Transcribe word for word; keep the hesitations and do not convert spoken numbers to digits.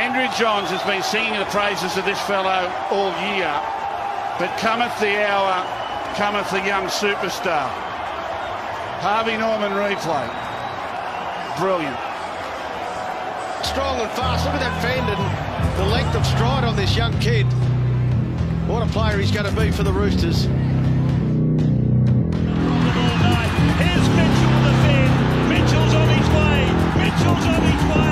Andrew Johns has been singing the praises of this fellow all year, but cometh the hour, cometh the young superstar. Harvey Norman replay. Brilliant. Strong and fast. Look at that fend and the length of stride on this young kid. What a player he's going to be for the Roosters. Here's Mitchell the fend. Mitchell's on his way. Mitchell's on his way.